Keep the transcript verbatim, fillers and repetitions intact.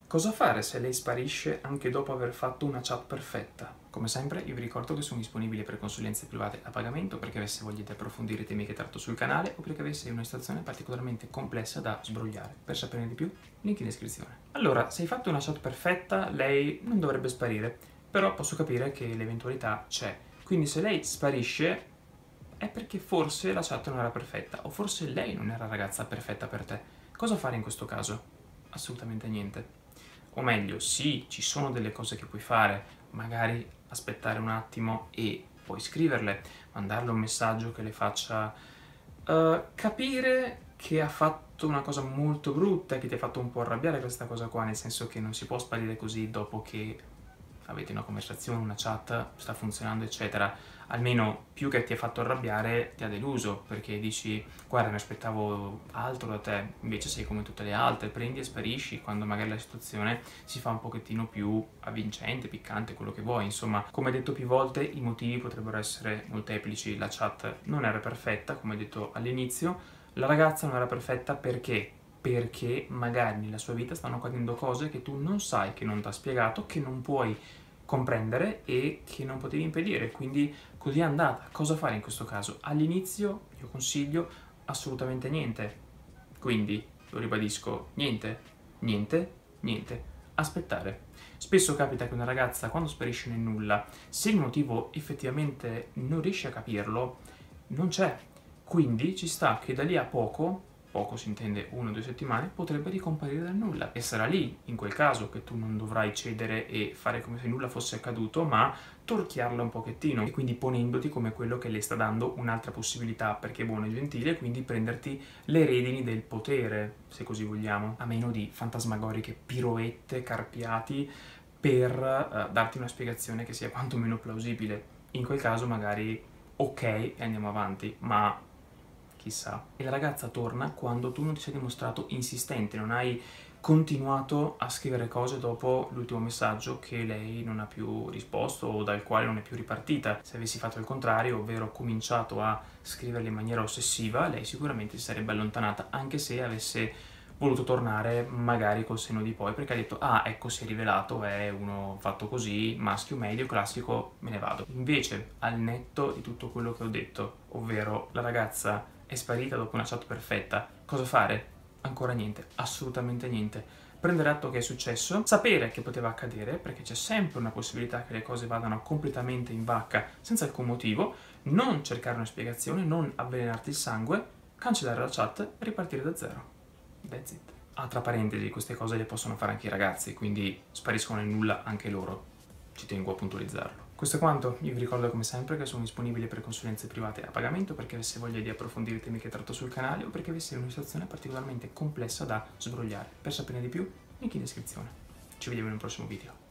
Cosa fare se lei sparisce anche dopo aver fatto una chat perfetta? Come sempre io vi ricordo che sono disponibile per consulenze private a pagamento perché avesse voglia di approfondire i temi che tratto sul canale o perché avesse una situazione particolarmente complessa da sbrogliare. Per saperne di più, link in descrizione. Allora, se hai fatto una chat perfetta, lei non dovrebbe sparire, però posso capire che l'eventualità c'è. Quindi se lei sparisce è perché forse la chat non era perfetta o forse lei non era la ragazza perfetta per te. Cosa fare in questo caso? Assolutamente niente. O meglio, sì, ci sono delle cose che puoi fare, magari aspettare un attimo e poi scriverle, mandarle un messaggio che le faccia uh, capire che ha fatto una cosa molto brutta, che ti ha fatto un po' arrabbiare questa cosa qua, nel senso che non si può sparire così dopo che avete una conversazione, una chat, sta funzionando, eccetera. Almeno più che ti ha fatto arrabbiare, ti ha deluso, perché dici, guarda, mi aspettavo altro da te, invece sei come tutte le altre, prendi e sparisci quando magari la situazione si fa un pochettino più avvincente, piccante, quello che vuoi. Insomma, come detto più volte, i motivi potrebbero essere molteplici. La chat non era perfetta, come detto all'inizio, la ragazza non era perfetta perché? Perché magari nella sua vita stanno accadendo cose che tu non sai, che non ti ha spiegato, che non puoi comprendere e che non potevi impedire, quindi così è andata. Cosa fare in questo caso? All'inizio io consiglio assolutamente niente, quindi lo ribadisco, niente, niente, niente, aspettare. Spesso capita che una ragazza quando sparisce nel nulla, se il motivo effettivamente non riesce a capirlo, non c'è, quindi ci sta che da lì a poco, poco si intende una o due settimane, potrebbe ricomparire dal nulla e sarà lì, in quel caso, che tu non dovrai cedere e fare come se nulla fosse accaduto, ma torchiarla un pochettino e quindi ponendoti come quello che le sta dando un'altra possibilità perché è buono e gentile, quindi prenderti le redini del potere, se così vogliamo, a meno di fantasmagoriche piroette, carpiati per uh, darti una spiegazione che sia quantomeno plausibile. In quel caso magari ok e andiamo avanti, ma chissà. E la ragazza torna quando tu non ti sei dimostrato insistente, non hai continuato a scrivere cose dopo l'ultimo messaggio che lei non ha più risposto o dal quale non è più ripartita. Se avessi fatto il contrario, ovvero cominciato a scriverle in maniera ossessiva, lei sicuramente si sarebbe allontanata, anche se avesse voluto tornare magari col senno di poi, perché ha detto ah, ecco, si è rivelato, è uno fatto così, maschio medio, classico, me ne vado. Invece, al netto di tutto quello che ho detto, ovvero la ragazza è sparita dopo una chat perfetta, cosa fare? Ancora niente, assolutamente niente. Prendere atto che è successo, sapere che poteva accadere, perché c'è sempre una possibilità che le cose vadano completamente in vacca senza alcun motivo, non cercare una spiegazione, non avvelenarti il sangue, cancellare la chat e ripartire da zero. That's it. Ah, tra parentesi, queste cose le possono fare anche i ragazzi, quindi spariscono nel nulla anche loro. Ci tengo a puntualizzarlo. Questo è quanto. Io vi ricordo come sempre che sono disponibile per consulenze private a pagamento perché avesse voglia di approfondire i temi che tratto sul canale o perché avesse una situazione particolarmente complessa da sbrogliare. Per saperne di più, link in descrizione. Ci vediamo in un prossimo video.